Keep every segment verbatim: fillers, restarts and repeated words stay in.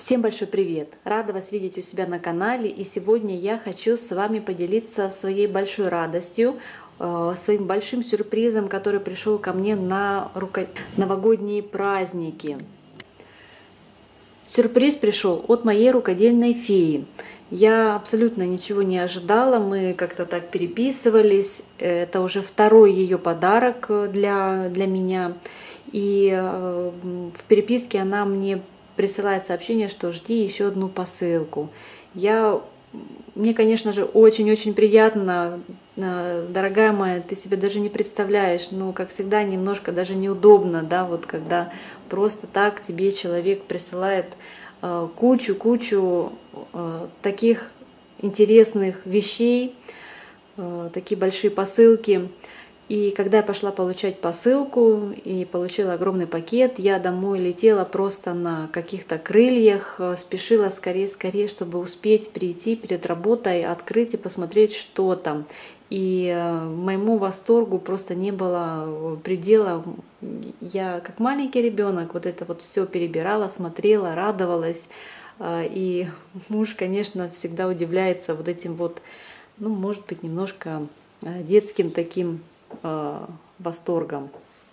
Всем большой привет! Рада вас видеть у себя на канале, и сегодня я хочу с вами поделиться своей большой радостью, своим большим сюрпризом, который пришел ко мне на руко... новогодние праздники. Сюрприз пришел от моей рукодельной феи. Я абсолютно ничего не ожидала, мы как-то так переписывались. Это уже второй ее подарок для, для меня. И в переписке она мне присылает сообщение, что жди еще одну посылку. Я, мне, конечно же, очень-очень приятно, дорогая моя, ты себе даже не представляешь, но, как всегда, немножко даже неудобно, да, вот когда просто так тебе человек присылает кучу-кучу таких интересных вещей, такие большие посылки. И когда я пошла получать посылку и получила огромный пакет, я домой летела просто на каких-то крыльях, спешила скорее-скорее, чтобы успеть прийти перед работой, открыть и посмотреть, что там. И моему восторгу просто не было предела. Я как маленький ребенок вот это вот все перебирала, смотрела, радовалась. И муж, конечно, всегда удивляется вот этим вот, ну, может быть, немножко детским таким восторгом.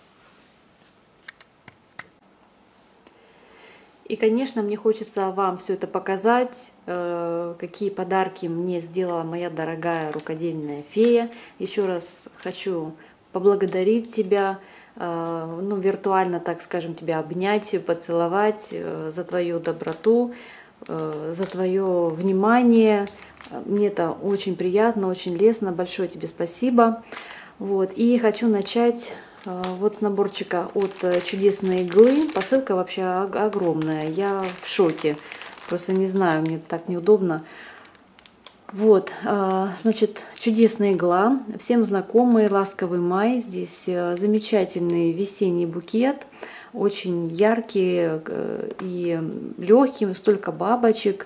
И, конечно, мне хочется вам все это показать, какие подарки мне сделала моя дорогая рукодельная фея. Еще раз хочу поблагодарить тебя, ну, виртуально, так скажем, тебя обнять, поцеловать за твою доброту, за твое внимание. Мне это очень приятно, очень лестно. Большое тебе спасибо. Вот, и хочу начать вот с наборчика от чудесной иглы. Посылка вообще огромная, я в шоке, просто не знаю, мне так неудобно. Вот, значит, чудесная игла, всем знакомый ласковый май. Здесь замечательный весенний букет, очень яркий и легкий, столько бабочек.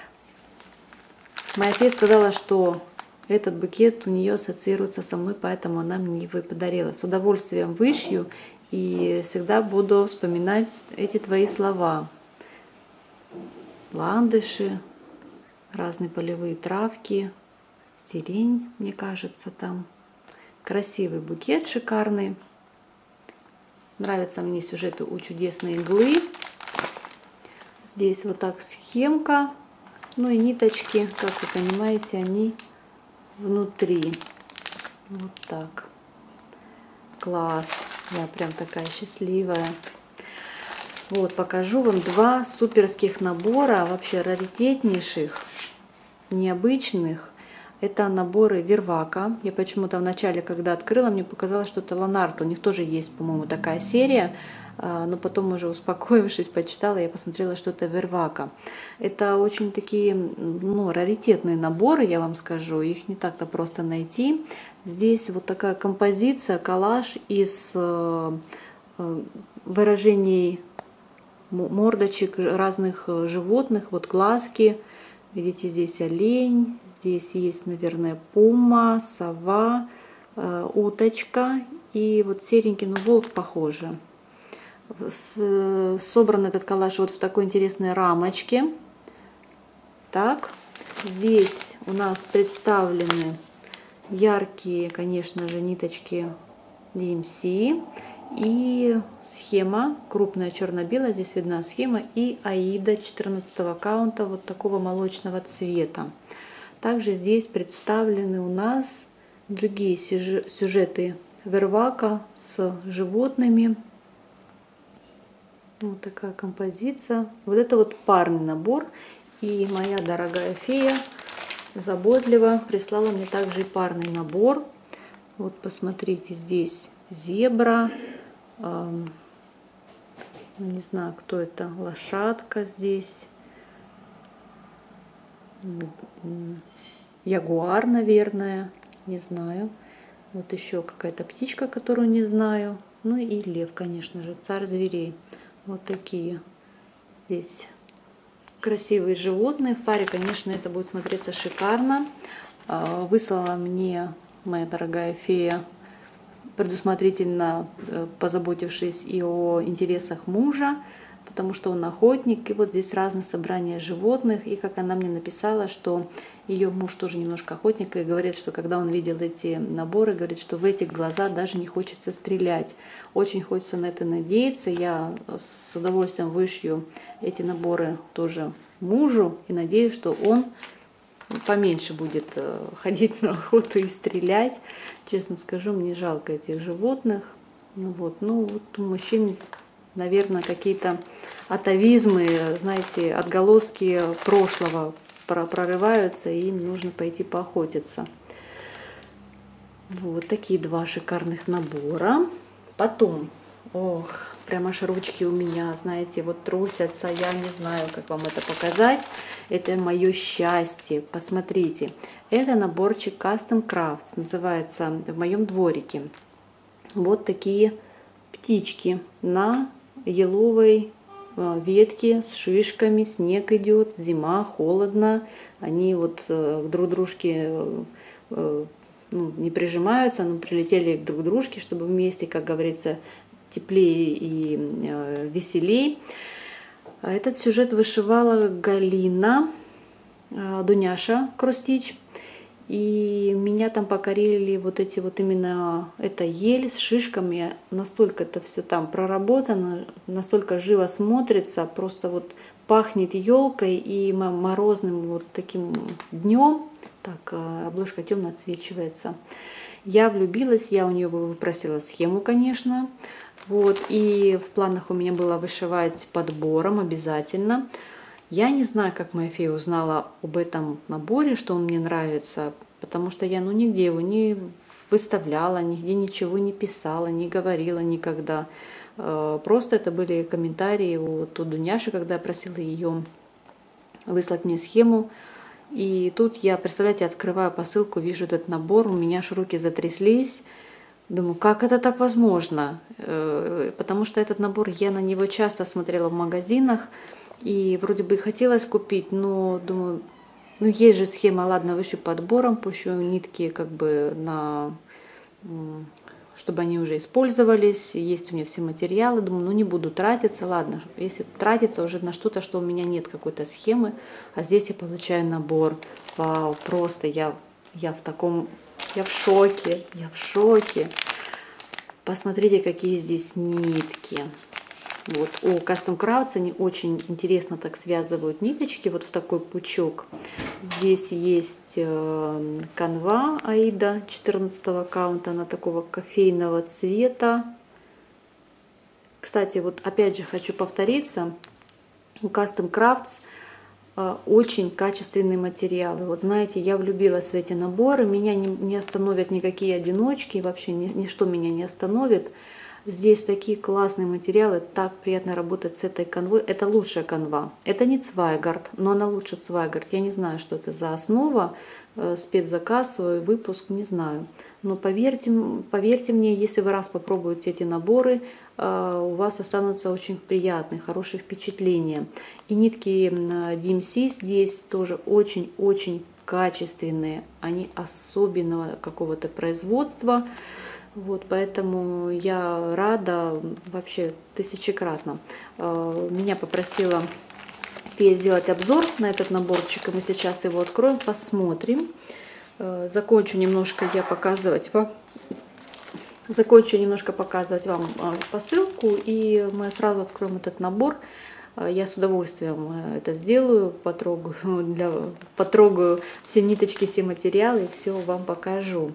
Моя фея сказала, что этот букет у нее ассоциируется со мной, поэтому она мне его и подарила. С удовольствием вышью и всегда буду вспоминать эти твои слова. Ландыши, разные полевые травки, сирень, мне кажется, там. Красивый букет, шикарный. Нравятся мне сюжеты у чудесной иглы. Здесь вот так схемка, ну и ниточки, как вы понимаете, они внутри. Вот так. Класс. Я прям такая счастливая. Вот, покажу вам два суперских набора, вообще раритетнейших, необычных. Это наборы Вервака. Я почему-то вначале, когда открыла, мне показалось, что это Ланарт. У них тоже есть, по-моему, такая серия. Но потом, уже успокоившись, почитала, я посмотрела, что это Вервака. Это очень такие, ну, раритетные наборы, я вам скажу. Их не так-то просто найти. Здесь вот такая композиция, коллаж из выражений мордочек разных животных. Вот глазки. Видите, здесь олень, здесь есть, наверное, пума, сова, уточка и вот серенький, ну, волк похоже. Собран этот коллаж вот в такой интересной рамочке. Так, здесь у нас представлены яркие, конечно же, ниточки ди эм си и схема, крупная черно-белая, здесь видна схема, и аида четырнадцатого каунта вот такого молочного цвета. Также здесь представлены у нас другие сюжеты Вервака с животными. Вот такая композиция. Вот это вот парный набор. И моя дорогая фея заботливо прислала мне также и парный набор. Вот посмотрите, здесь зебра. Эм, не знаю, кто это. Лошадка здесь. Ягуар, наверное. Не знаю. Вот еще какая-то птичка, которую не знаю. Ну и лев, конечно же, царь зверей. Вот такие здесь красивые животные. В паре, конечно, это будет смотреться шикарно. Выслала мне моя дорогая фея, предусмотрительно позаботившись и о интересах мужа, потому что он охотник, и вот здесь разные собрания животных, и как она мне написала, что ее муж тоже немножко охотник, и говорит, что когда он видел эти наборы, говорит, что в эти глаза даже не хочется стрелять. Очень хочется на это надеяться, я с удовольствием вышью эти наборы тоже мужу, и надеюсь, что он поменьше будет ходить на охоту и стрелять. Честно скажу, мне жалко этих животных. Ну вот, ну вот у мужчин, наверное, какие-то атовизмы, знаете, отголоски прошлого прорываются, и им нужно пойти поохотиться. Вот такие два шикарных набора. Потом, ох, прям аж ручки у меня, знаете, вот трусятся, я не знаю, как вам это показать. Это мое счастье. Посмотрите, это наборчик Custom Crafts, называется «В моем дворике». Вот такие птички на еловой ветке с шишками, снег идет, зима, холодно. Они вот друг к дружке ну, не прижимаются, но прилетели друг к дружке, чтобы вместе, как говорится, теплее и веселей. Этот сюжет вышивала Галина Дуняша Крустич. И меня там покорили вот эти вот именно эта ель с шишками. Настолько это все там проработано, настолько живо смотрится, просто вот пахнет елкой и морозным вот таким днем. Так, обложка темно отсвечивается. Я влюбилась, я у нее выпросила схему, конечно. Вот, и в планах у меня было вышивать подбором обязательно. Я не знаю, как моя фея узнала об этом наборе, что он мне нравится, потому что я ну, нигде его не выставляла, нигде ничего не писала, не говорила никогда. Просто это были комментарии вот у Дуняши, когда я просила ее выслать мне схему. И тут я, представляете, открываю посылку, вижу этот набор, у меня аж руки затряслись. Думаю, как это так возможно? Потому что этот набор, я на него часто смотрела в магазинах, и вроде бы и хотелось купить, но думаю, ну есть же схема, ладно, вышлю подбором, пущу нитки как бы на, чтобы они уже использовались, есть у меня все материалы, думаю, ну не буду тратиться, ладно, если тратиться уже на что-то, что у меня нет какой-то схемы, а здесь я получаю набор, вау, просто я, я в таком, я в шоке, я в шоке, посмотрите, какие здесь нитки. Вот. У Custom Crafts они очень интересно так связывают ниточки вот в такой пучок. Здесь есть канва Аида четырнадцатого каунта, она такого кофейного цвета. Кстати, вот опять же хочу повториться, у Custom Crafts очень качественные материалы. Вот знаете, я влюбилась в эти наборы, меня не, не остановят никакие одиночки, вообще ни, ничто меня не остановит. Здесь такие классные материалы, так приятно работать с этой канвой. Это лучшая канва. Это не Цвайгард, но она лучше Цвайгард. Я не знаю, что это за основа, спецзаказ, свой выпуск, не знаю. Но поверьте, поверьте мне, если вы раз попробуете эти наборы, у вас останутся очень приятные, хорошие впечатления. И нитки ди эм си здесь тоже очень-очень качественные. Они особенного какого-то производства. Вот, поэтому я рада вообще тысячекратно. Меня попросила фея сделать обзор на этот наборчик, и мы сейчас его откроем, посмотрим. Закончу немножко я показывать вам, закончу немножко показывать вам посылку, и мы сразу откроем этот набор. Я с удовольствием это сделаю, потрогаю, для, потрогаю все ниточки, все материалы, все вам покажу.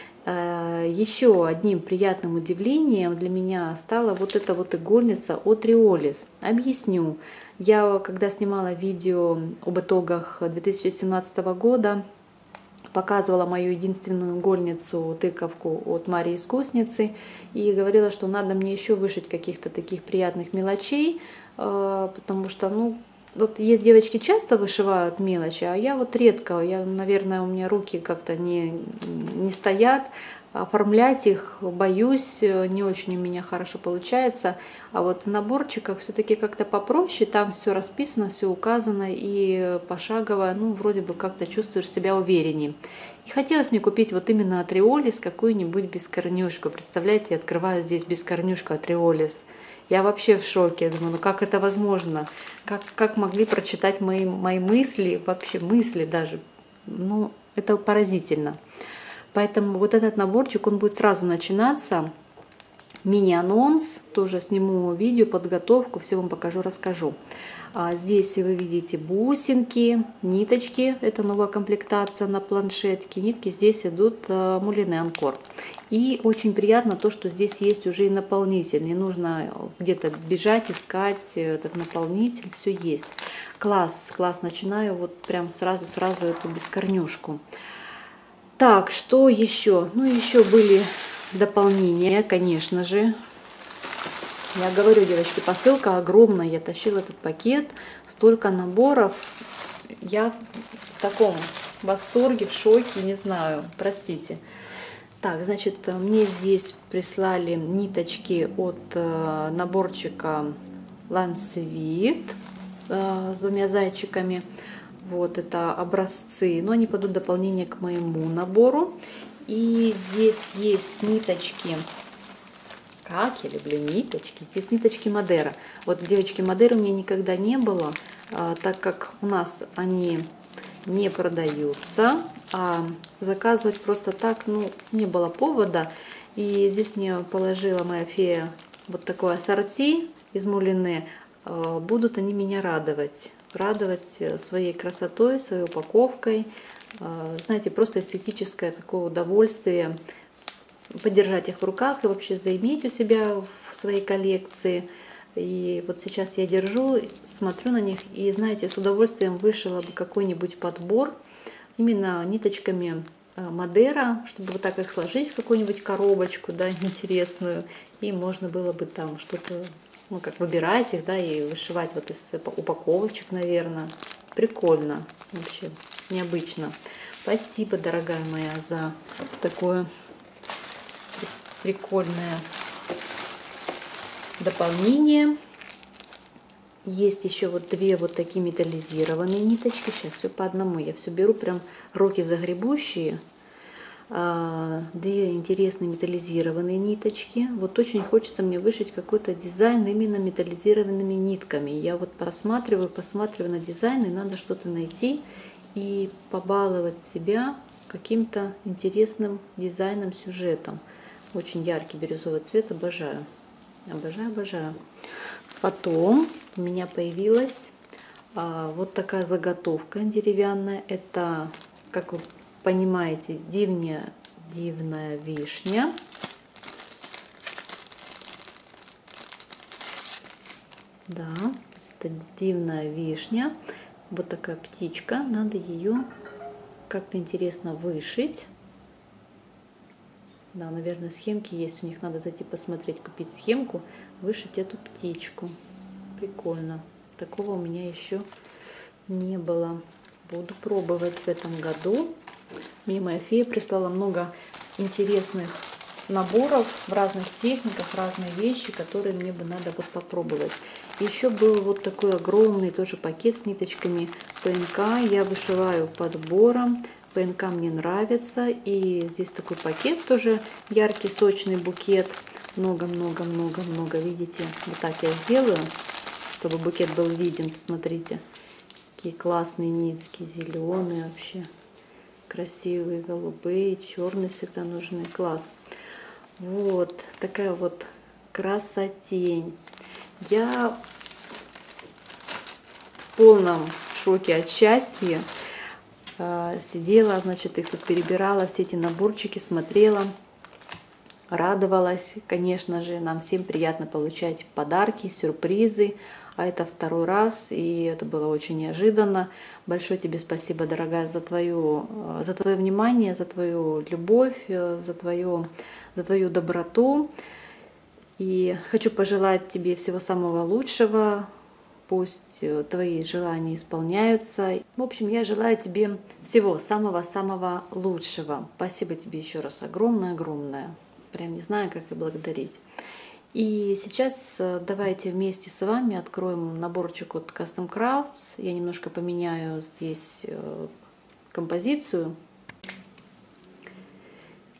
Еще одним приятным удивлением для меня стала вот эта вот игольница от Риолис. Объясню. Я, когда снимала видео об итогах две тысячи семнадцатого года, показывала мою единственную игольницу, тыковку от Марии Искусницы, и говорила, что надо мне еще вышить каких-то таких приятных мелочей, потому что, ну, вот есть девочки часто вышивают мелочи, а я вот редко, я, наверное, у меня руки как-то не, не стоят, оформлять их боюсь, не очень у меня хорошо получается, а вот в наборчиках все-таки как-то попроще, там все расписано, все указано и пошагово, ну, вроде бы как-то чувствуешь себя увереннее. И хотелось мне купить вот именно от Риолис какую-нибудь бескорнюшку, представляете, я открываю здесь бескорнюшку от Риолис. Я вообще в шоке. Я думаю, ну как это возможно? Как, как могли прочитать мои, мои мысли, вообще мысли даже? Ну, это поразительно. Поэтому вот этот наборчик, он будет сразу начинаться. Мини-анонс, тоже сниму видео, подготовку, все вам покажу, расскажу. А здесь вы видите бусинки, ниточки, это новая комплектация на планшетке. Нитки здесь идут мулине Анкор. И очень приятно то, что здесь есть уже и наполнитель. Не нужно где-то бежать, искать этот наполнитель, все есть. Класс, класс, начинаю вот прям сразу-сразу эту бескорнюшку. Так, что еще? Ну, еще были дополнения, конечно же. Я говорю, девочки, посылка огромная. Я тащила этот пакет, столько наборов. Я в таком восторге, в шоке, не знаю, простите. Так, значит, мне здесь прислали ниточки от э, наборчика Lancevit э, с двумя зайчиками. Вот это образцы, но они пойдут в дополнение к моему набору. И здесь есть ниточки. Как я люблю ниточки. Здесь ниточки Мадера. Вот, девочки, Мадеры у меня никогда не было, а, так как у нас они не продаются. А заказывать просто так, ну, не было повода. И здесь мне положила моя фея вот такое ассорти из мулине. А, будут они меня радовать. Радовать своей красотой, своей упаковкой. А, знаете, просто эстетическое такое удовольствие. Подержать их в руках и вообще заиметь у себя в своей коллекции. И вот сейчас я держу, смотрю на них и, знаете, с удовольствием вышила бы какой-нибудь подбор именно ниточками Мадера, чтобы вот так их сложить в какую-нибудь коробочку, да, интересную. И можно было бы там что-то, ну, как выбирать их, да, и вышивать вот из упаковочек, наверное. Прикольно, вообще необычно. Спасибо, дорогая моя, за такое прикольное дополнение. Есть еще вот две вот такие металлизированные ниточки. Сейчас все по одному. Я все беру, прям руки загребущие. Две интересные металлизированные ниточки. Вот очень хочется мне вышить какой-то дизайн именно металлизированными нитками. Я вот посматриваю, посматриваю на дизайн, и надо что-то найти и побаловать себя каким-то интересным дизайном, сюжетом. Очень яркий бирюзовый цвет, обожаю. Обожаю, обожаю. Потом у меня появилась а, вот такая заготовка деревянная. Это, как вы понимаете, дивная, дивная вишня. Да, это дивная вишня. Вот такая птичка. Надо ее как-то интересно вышить. Да, наверное, схемки есть у них. Надо зайти посмотреть, купить схемку, вышить эту птичку. Прикольно. Такого у меня еще не было. Буду пробовать в этом году. Мне моя фея прислала много интересных наборов в разных техниках, разные вещи, которые мне бы надо вот попробовать. Еще был вот такой огромный тоже пакет с ниточками ПНК. Я вышиваю подбором. ПНК мне нравится. И здесь такой пакет тоже яркий, сочный букет. Много-много-много-много. Видите? Вот так я сделаю, чтобы букет был виден. Посмотрите. Какие классные нитки. Зеленые вообще. Красивые, голубые, черные всегда нужны. Класс. Вот. Такая вот красотень. Я в полном шоке от счастья. Сидела, значит, их тут перебирала, все эти наборчики, смотрела, радовалась. Конечно же, нам всем приятно получать подарки, сюрпризы. А это второй раз, и это было очень неожиданно. Большое тебе спасибо, дорогая, за, твою, за твое внимание, за твою любовь, за твою, за твою доброту. И хочу пожелать тебе всего самого лучшего. Пусть твои желания исполняются. В общем, я желаю тебе всего самого-самого лучшего. Спасибо тебе еще раз огромное-огромное. Прям не знаю, как и благодарить. И сейчас давайте вместе с вами откроем наборчик от Custom Crafts. Я немножко поменяю здесь композицию.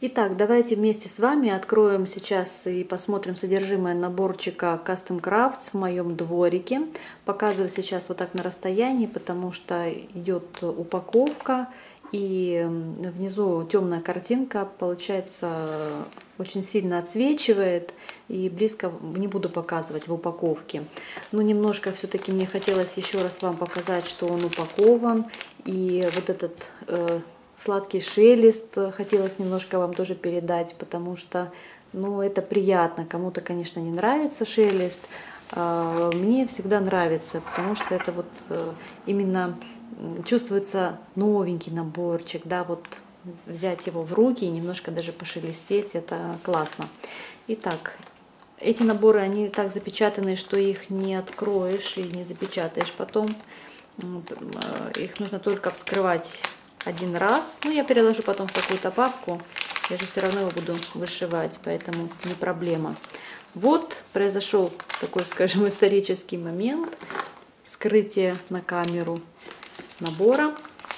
Итак, давайте вместе с вами откроем сейчас и посмотрим содержимое наборчика Custom Crafts в моем дворике. Показываю сейчас вот так на расстоянии, потому что идет упаковка и внизу темная картинка, получается, очень сильно отсвечивает, и близко не буду показывать в упаковке. Но немножко все-таки мне хотелось еще раз вам показать, что он упакован, и вот этот э, сладкий шелест хотелось немножко вам тоже передать, потому что, ну, это приятно. Кому-то, конечно, не нравится шелест, а мне всегда нравится, потому что это вот именно чувствуется новенький наборчик, да, вот взять его в руки и немножко даже пошелестеть, это классно. Итак, эти наборы, они так запечатаны, что их не откроешь и не запечатаешь потом. Их нужно только вскрывать один раз. Ну, я переложу потом в какую-то папку. Я же все равно его буду вышивать, поэтому не проблема. Вот произошел такой, скажем, исторический момент. Вскрытие на камеру набора.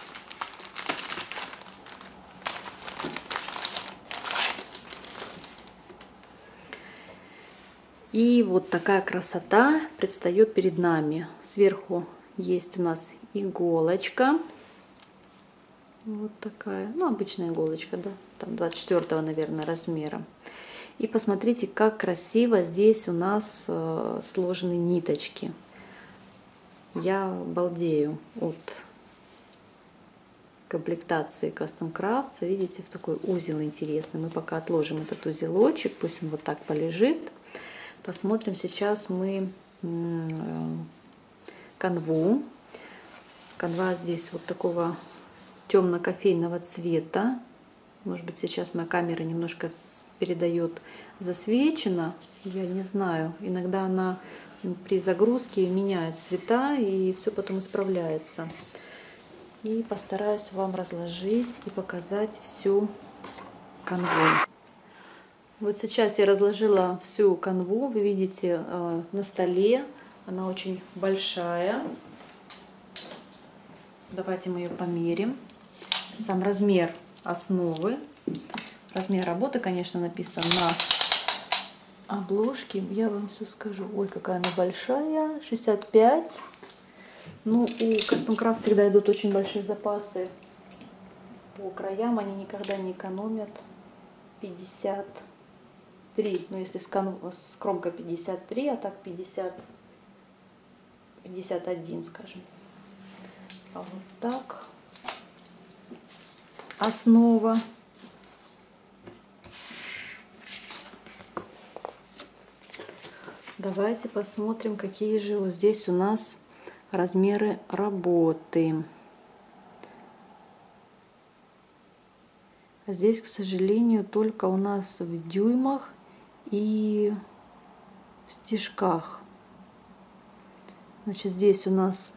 И вот такая красота предстает перед нами. Сверху есть у нас иголочка. Вот такая, ну, обычная иголочка, да, там двадцать четвёртого, наверное, размера. И посмотрите, как красиво здесь у нас э, сложены ниточки. Я балдею от комплектации Custom Crafts. Видите, в такой узел интересный. Мы пока отложим этот узелочек, пусть он вот так полежит. Посмотрим сейчас мы э, канву. Канва здесь вот такого темно-кофейного цвета. Может быть, сейчас моя камера немножко передает засвечено. Я не знаю. Иногда она при загрузке меняет цвета, и все потом исправляется. И постараюсь вам разложить и показать всю канву. Вот сейчас я разложила всю канву. Вы видите э, на столе. Она очень большая. Давайте мы ее померим. Сам размер основы. Размер работы, конечно, написан на обложке. Я вам все скажу. Ой, какая она большая. шестьдесят пять. Ну, у Custom Crafts всегда идут очень большие запасы по краям. Они никогда не экономят. пятьдесят три. Ну, если с, кон... с кромкой пятьдесят три, а так пятьдесят, пятьдесят один, скажем. А вот так. Основа. Давайте посмотрим, какие же вот здесь у нас размеры работы. Здесь, к сожалению, только у нас в дюймах и в стежках. Значит, здесь у нас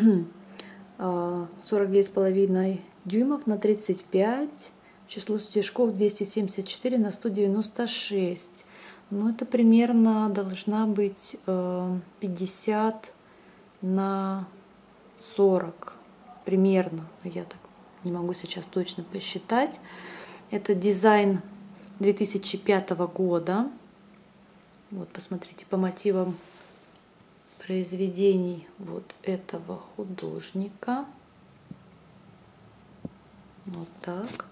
сорок девять с половиной дюймов на тридцать пять, число стежков двести семьдесят четыре на сто девяносто шесть. Ну, это примерно должна быть пятьдесят на сорок, примерно. Я так не могу сейчас точно посчитать. Это дизайн две тысячи пятого года. Вот, посмотрите, по мотивам произведений вот этого художника. Вот так.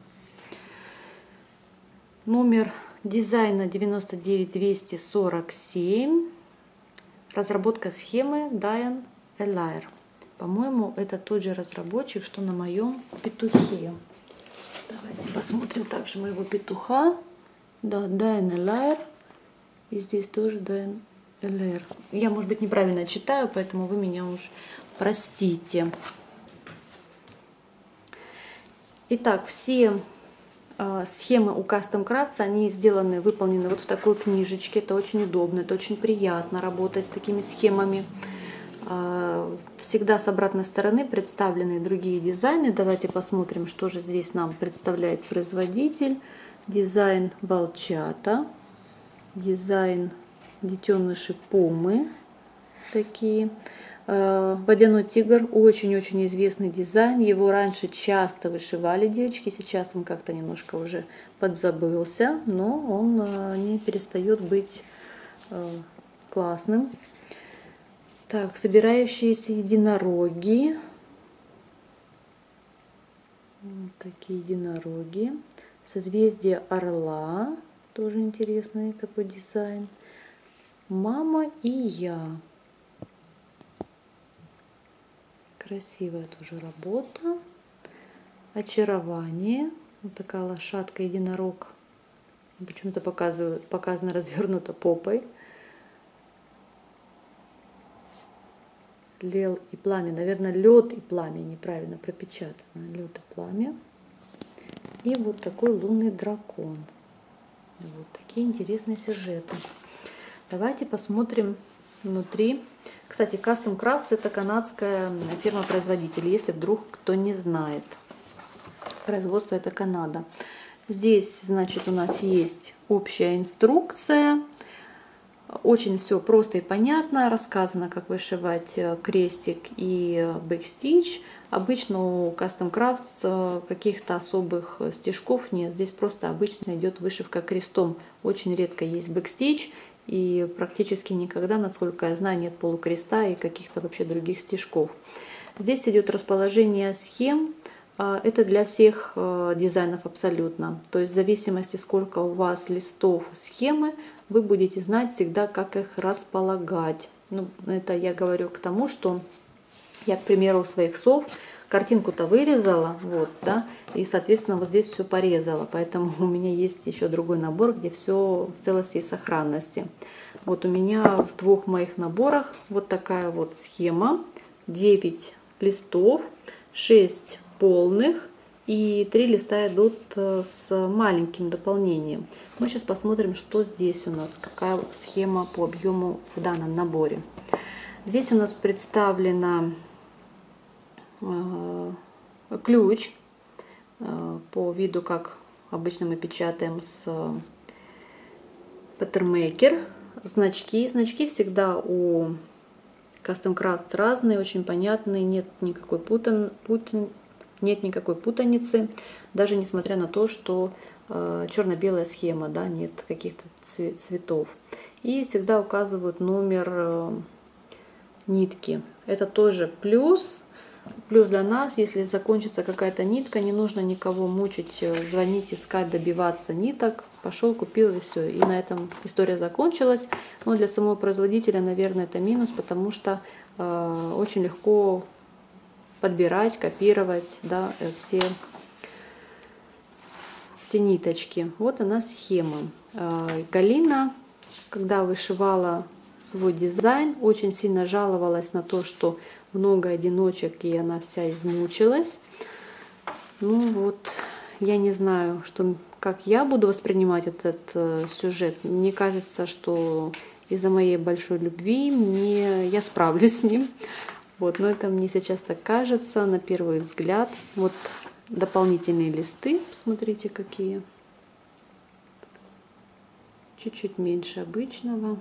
Номер дизайна девяносто девять двести сорок семь. Разработка схемы Diane Allaire. По-моему, это тот же разработчик, что на моем петухе. Давайте посмотрим также моего петуха. Да, Diane Allaire. И здесь тоже Diane Allaire. Я, может быть, неправильно читаю, поэтому вы меня уж простите. Итак, все э, схемы у Custom Crafts, они сделаны, выполнены вот в такой книжечке. Это очень удобно, это очень приятно работать с такими схемами. Э, всегда с обратной стороны представлены другие дизайны. Давайте посмотрим, что же здесь нам представляет производитель. Дизайн Балчата, дизайн детеныши Пумы такие. Водяной тигр, очень-очень известный дизайн. Его раньше часто вышивали девочки, сейчас он как-то немножко уже подзабылся, но он не перестает быть классным. Так, собирающиеся единороги. Вот такие единороги. Созвездие орла, тоже интересный такой дизайн. Мама и я. Красивая тоже работа. Очарование. Вот такая лошадка, единорог. Почему-то показано развернуто попой. Лел и пламя. Наверное, лед и пламя неправильно пропечатано. Лед и пламя. И вот такой лунный дракон. Вот такие интересные сюжеты. Давайте посмотрим внутри. Кстати, Custom Crafts — это канадская фирма-производитель, если вдруг кто не знает. Производство — это Канада. Здесь, значит, у нас есть общая инструкция. Очень все просто и понятно. Рассказано, как вышивать крестик и бэкстич. Обычно у Custom Crafts каких-то особых стежков нет. Здесь просто обычно идет вышивка крестом. Очень редко есть бэкстич. И практически никогда, насколько я знаю, нет полукреста и каких-то вообще других стежков. Здесь идет расположение схем. Это для всех дизайнов абсолютно. То есть в зависимости, сколько у вас листов схемы, вы будете знать всегда, как их располагать. Ну, это я говорю к тому, что я, к примеру, у своих сов картинку-то вырезала, вот, да, и, соответственно, вот здесь все порезала. Поэтому у меня есть еще другой набор, где все в целости и сохранности. Вот у меня в двух моих наборах вот такая вот схема. девять листов, шесть полных и три листа идут с маленьким дополнением. Мы сейчас посмотрим, что здесь у нас, какая схема по объему в данном наборе. Здесь у нас представлена ключ по виду, как обычно мы печатаем с Patternmaker. Значки. Значки всегда у Custom Crafts разные, очень понятные, нет никакой путан, путан, нет никакой путаницы, даже несмотря на то, что э, черно-белая схема, да, нет каких-то цветов. И всегда указывают номер э, нитки. Это тоже плюс. Плюс для нас, если закончится какая-то нитка, не нужно никого мучить, звонить, искать, добиваться ниток. Пошел, купил и все. И на этом история закончилась. Но для самого производителя, наверное, это минус, потому что э, очень легко подбирать, копировать, да, все, все ниточки. Вот она схема. Э, Галина, когда вышивала свой дизайн, очень сильно жаловалась на то, что много одиночек, и она вся измучилась. Ну вот, я не знаю, что, как я буду воспринимать этот э, сюжет. Мне кажется, что из-за моей большой любви мне, я справлюсь с ним. Вот, но это мне сейчас так кажется, на первый взгляд. Вот дополнительные листы, смотрите, какие. Чуть-чуть меньше обычного.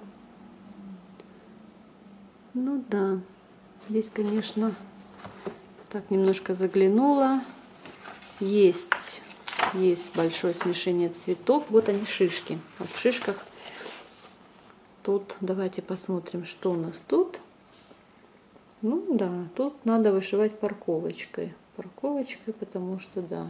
Ну да. Здесь, конечно, так немножко заглянула. Есть, есть большое смешение цветов. Вот они, шишки. Вот в шишках тут, давайте посмотрим, что у нас тут. Ну да, тут надо вышивать парковочкой. Парковочкой, потому что, да,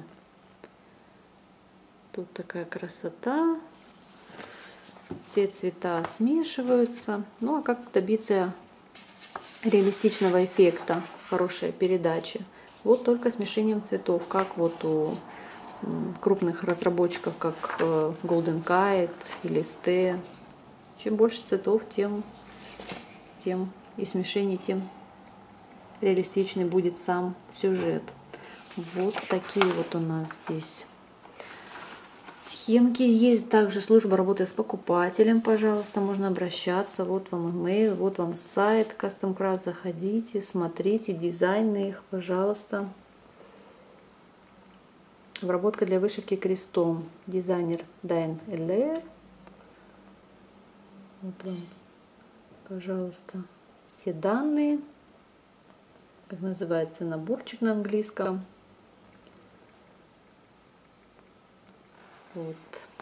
тут такая красота. Все цвета смешиваются. Ну а как добиться реалистичного эффекта, хорошей передачи? Вот только смешением цветов, как вот у крупных разработчиков, как Golden Kite или Ste. Чем больше цветов, тем, тем и смешение, тем реалистичный будет сам сюжет. Вот такие вот у нас здесь схемки. Есть также служба работы с покупателем, пожалуйста, можно обращаться. Вот вам email, вот вам сайт Custom Crafts. Заходите, смотрите дизайны их, пожалуйста. Обработка для вышивки крестом. Дизайнер Дайн Эллер. Вот вам, пожалуйста, все данные. как называется, наборчик на английском. Вот.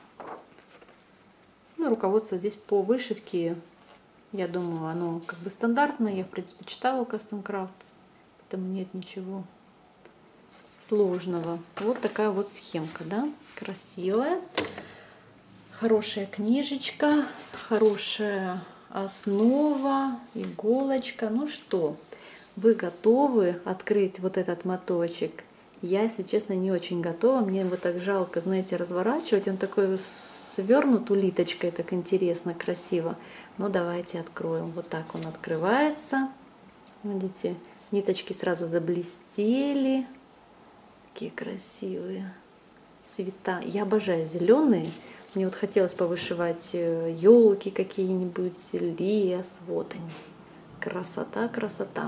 Ну, руководство здесь по вышивке, я думаю, оно как бы стандартное. Я, в принципе, читала Custom Crafts, поэтому нет ничего сложного. Вот такая вот схемка, да, красивая. Хорошая книжечка, хорошая основа, иголочка. Ну что, вы готовы открыть вот этот моточек? Я, если честно, не очень готова. Мне его так жалко, знаете, разворачивать. Он такой свернут улиточкой, так интересно, красиво. Но давайте откроем. Вот так он открывается. Видите, ниточки сразу заблестели. Такие красивые цвета. Я обожаю зеленые. Мне вот хотелось повышивать елки какие-нибудь, лес. Вот они. Красота, красота.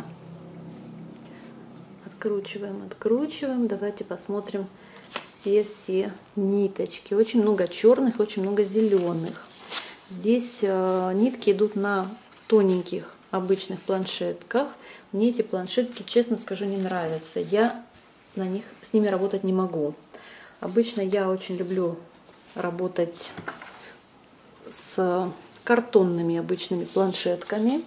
Откручиваем, откручиваем. Давайте посмотрим все-все ниточки. Очень много черных, очень много зеленых. Здесь э, нитки идут на тоненьких обычных планшетках. Мне эти планшетки, честно скажу, не нравятся. Я на них, с ними работать не могу. Обычно я очень люблю работать с картонными обычными планшетками.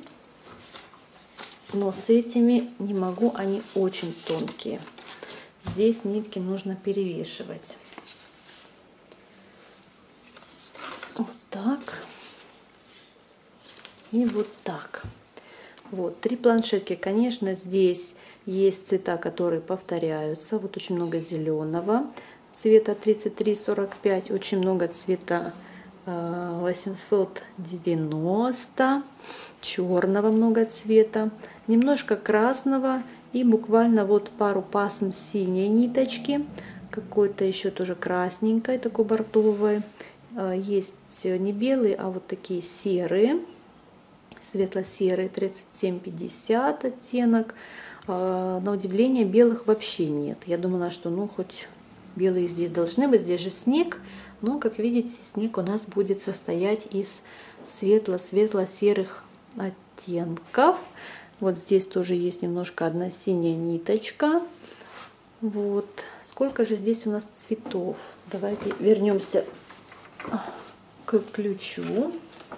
Но с этими не могу, они очень тонкие. Здесь нитки нужно перевешивать. Вот так. И вот так. Вот, три планшетки. Конечно, здесь есть цвета, которые повторяются. Вот очень много зеленого цвета тридцать три сорок пять. Очень много цвета восемьсот девяносто. Черного много цвета. Немножко красного. И буквально вот пару пасм синей ниточки. Какой-то еще тоже красненькой, такой бордовой. Есть не белые, а вот такие серые. Светло-серый, тридцать семь пятьдесят оттенок. На удивление белых вообще нет. Я думала, что ну хоть белые здесь должны быть. Здесь же снег. Но, как видите, снег у нас будет состоять из светло-светло-серых оттенков. Вот здесь тоже есть немножко одна синяя ниточка. Вот. Сколько же здесь у нас цветов? Давайте вернемся к ключу.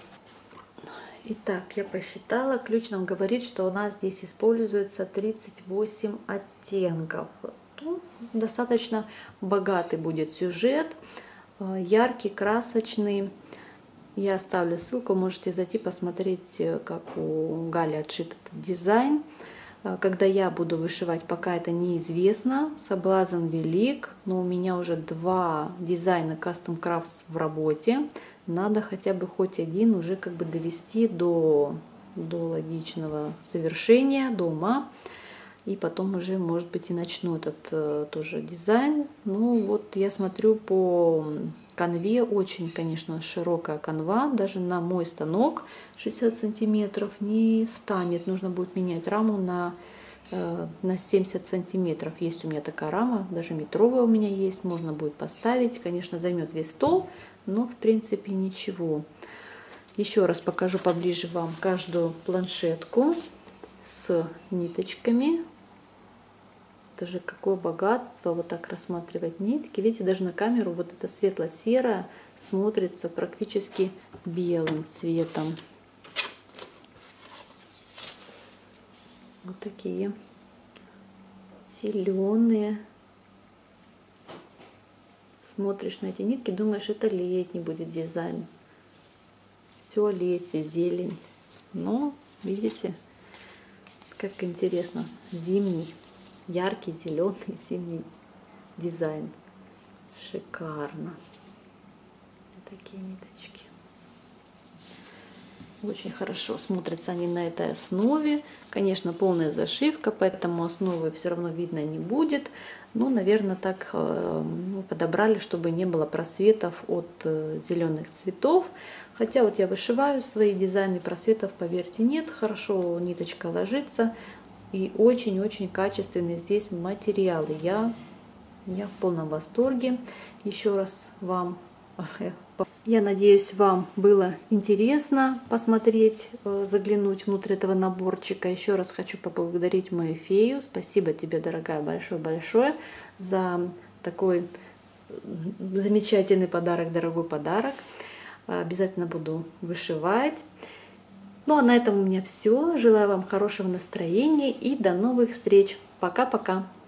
Итак, я посчитала, ключ нам говорит, что у нас здесь используется тридцать восемь оттенков. Ну, достаточно богатый будет сюжет, яркий, красочный. Я оставлю ссылку, можете зайти посмотреть, как у Гали отшит этот дизайн. Когда я буду вышивать, пока это неизвестно, соблазн велик, но у меня уже два дизайна Custom Crafts в работе. Надо хотя бы хоть один уже как бы довести до, до логичного завершения, до ума. И потом уже, может быть, и начну этот э, тоже дизайн. Ну вот я смотрю по канве, очень, конечно, широкая канва. Даже на мой станок шестьдесят сантиметров не станет. Нужно будет менять раму на, э, на семьдесят сантиметров. Есть у меня такая рама, даже метровая у меня есть. Можно будет поставить. Конечно, займет весь стол, но в принципе ничего. Еще раз покажу поближе вам каждую планшетку с ниточками. Даже какое богатство вот так рассматривать нитки. Видите, даже на камеру вот это светло-серое смотрится практически белым цветом. Вот такие зеленые. Смотришь на эти нитки, думаешь, это летний будет дизайн. Все летие, зелень. Но, видите, как интересно, зимний. Яркий, зеленый, зимний дизайн. Шикарно. Такие ниточки. Очень хорошо смотрятся они на этой основе. Конечно, полная зашивка, поэтому основы все равно видно не будет. Но, наверное, так э, подобрали, чтобы не было просветов от э, зеленых цветов. Хотя вот я вышиваю свои дизайны, просветов, поверьте, нет. Хорошо ниточка ложится. И очень-очень качественные здесь материалы. Я, я в полном восторге. Еще раз вам Я надеюсь, вам было интересно посмотреть, заглянуть внутрь этого наборчика. Еще раз хочу поблагодарить мою фею. Спасибо тебе, дорогая, большое-большое за такой замечательный подарок, дорогой подарок. Обязательно буду вышивать. Ну а на этом у меня все. Желаю вам хорошего настроения и до новых встреч. Пока-пока.